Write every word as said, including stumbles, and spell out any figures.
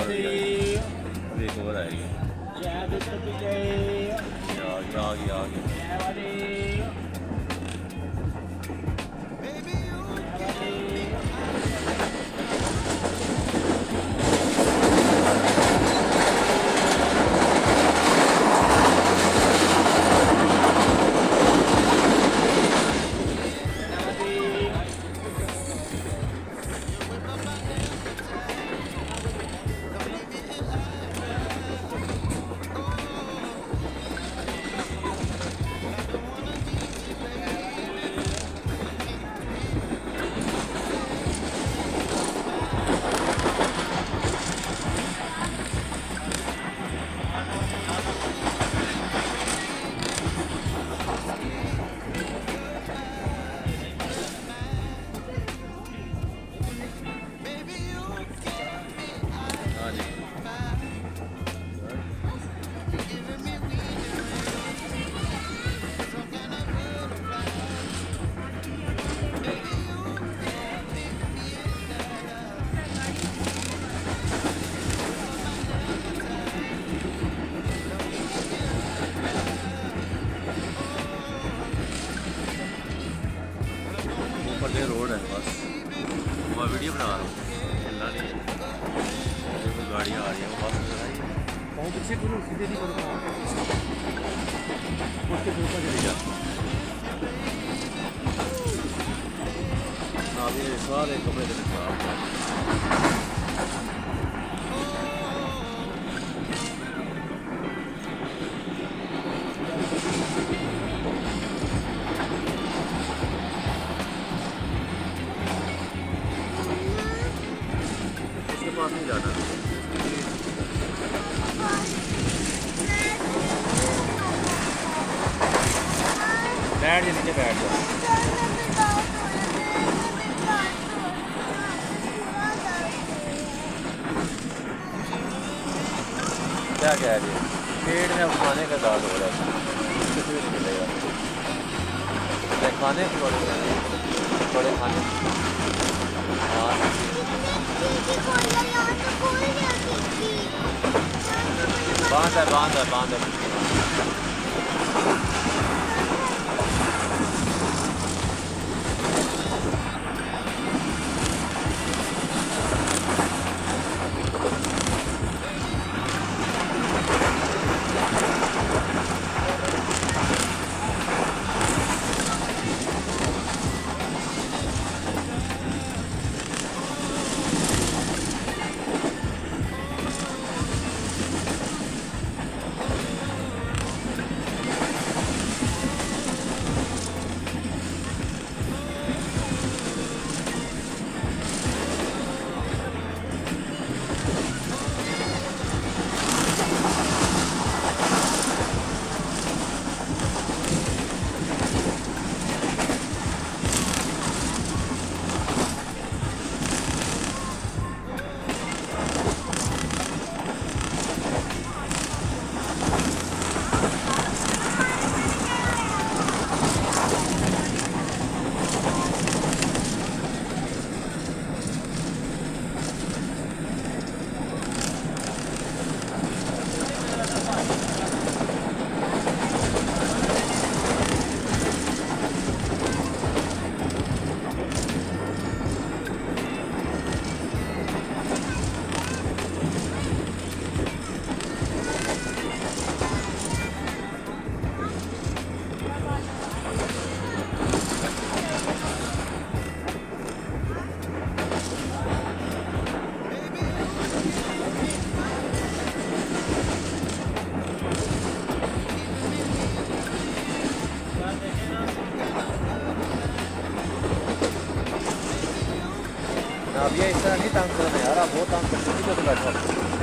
अभी एक और आएगी। आ गया आ गया आ गया। रोड है बस, मैं वीडियो बना रहा हूँ, चलना नहीं है। देखो गाड़ियाँ आ रही हैं, बस नजर आई है। पाँव पीछे करो, सीधे नहीं करो, उसके ऊपर चले जा। अभी सारे कपड़े से खराब। पास नहीं जाना, बैठ जा नीचे, बैठ जा। क्या कह रही है? पेट में अब खाने का दाद हो रहा है, कुछ भी नहीं मिलेगा। खाने थोड़े थोड़े खाने हाँ बांध है बांध है बांध है। अब ये इस तरह नहीं तंग करना यार, आप बहुत तंग करते हैं।